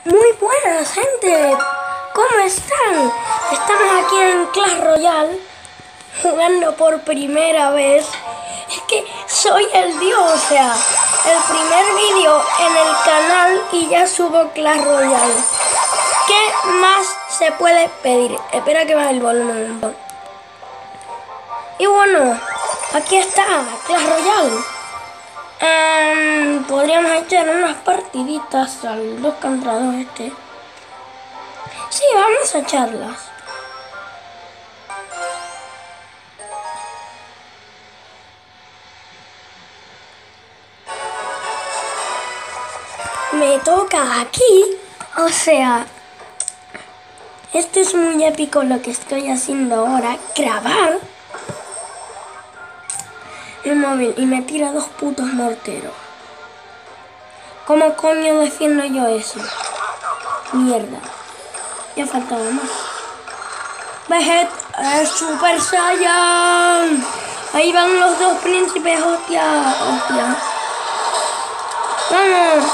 Muy buenas, gente. ¿Cómo están? Estamos aquí en Clash Royale jugando por primera vez. Es que soy el dios, o sea, el primer vídeo en el canal y ya subo Clash Royale. ¿Qué más se puede pedir? Espera que baje el volumen un poco. Y bueno, aquí está Clash Royale. Podríamos echar unas partiditas al 2 contra 2 este. Sí, vamos a echarlas. Me toca aquí. O sea, esto es muy épico lo que estoy haciendo ahora. Grabar el móvil y me tira 2 putos morteros. ¿Cómo coño defiendo yo eso? Mierda. Ya faltaba más. Vegeta es Super Saiyan. Ahí van los 2 príncipes, hostia. Hostia. Vamos.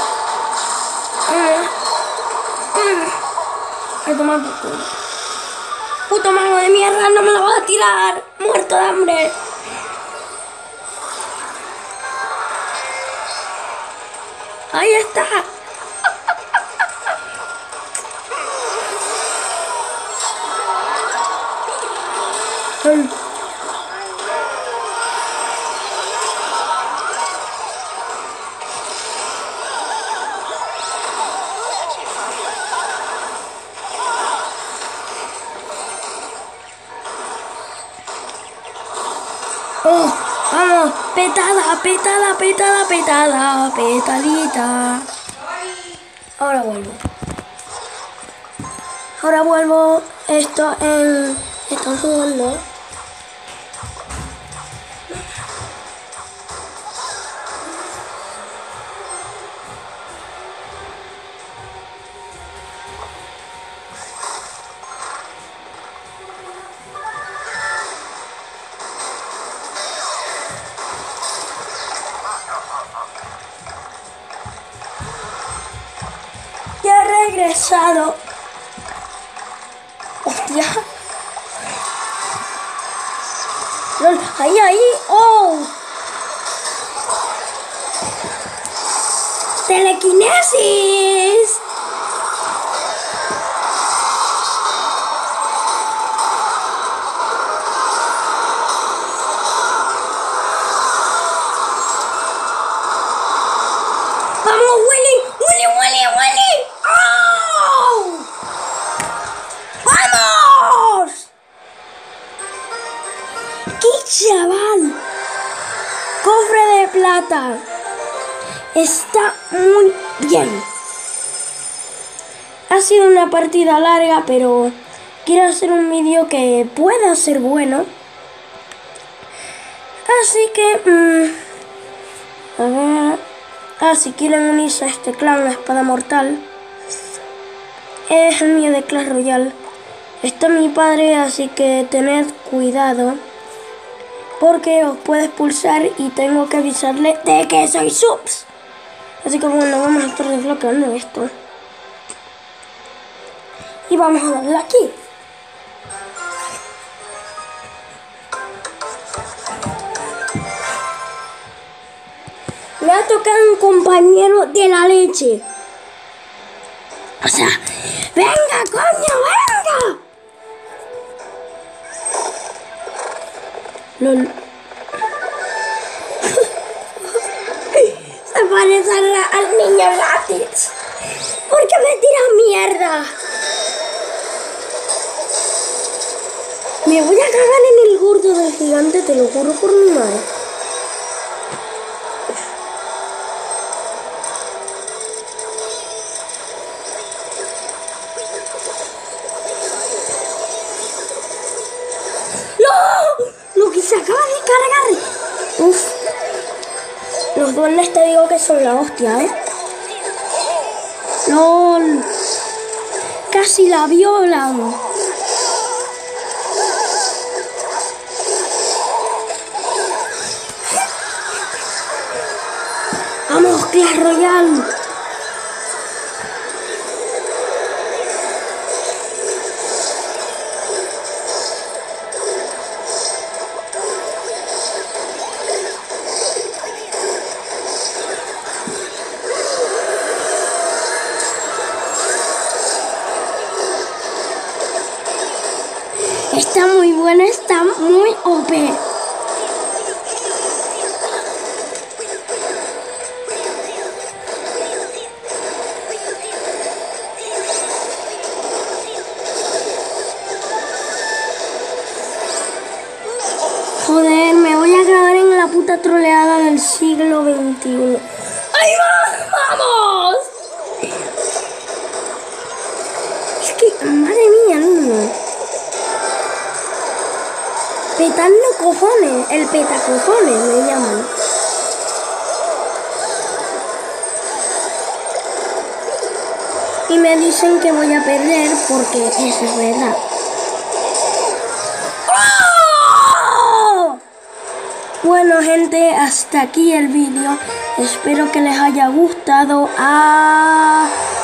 A tomar por culo. Puto mago de mierda, no me lo vas a tirar. Muerto de hambre. Ahí está. Oh, vamos, petada, petada, petada, petada, petadita. Ahora vuelvo. Ahora vuelvo. Esto en... Están jugando. Ya he regresado. Hostia. LOL, ahí, ahí. Oh. Telequinesis. Vamos, Willy. Willy, Willy, Willy. ¡Oh! ¡Vamos! ¡Qué chaval! Cofre de plata. Está muy bien. Ha sido una partida larga, pero quiero hacer un vídeo que pueda ser bueno. Así que... a ver... si quieren unirse a este clan, la espada mortal. Es el mío de Clash Royale. Está mi padre, así que tened cuidado. Porque os puede expulsar y tengo que avisarle de que soy subs. Así que bueno, vamos a estar desbloqueando esto. Y vamos a darle aquí. Me ha tocado un compañero de la leche. O sea, ¡venga, coño, venga! LOL. Se parece al niño Latix. ¿Por qué me tira mierda? Me voy a cagar en el gordo del gigante, te lo juro por mi madre. Lo que se acaba de cargar. Uf. Los duendes te digo que son la hostia, LOL. Casi la violan. Vamos, Clash Royale. Bueno, está muy OP. Joder, me voy a grabar en la puta troleada del siglo XXI. ¡Ahí va! ¡Vamos! Es que, madre mía, niño. Petando cojones, el petacojones me llaman. Y me dicen que voy a perder porque eso es verdad. ¡Oh! Bueno, gente, hasta aquí el vídeo. Espero que les haya gustado.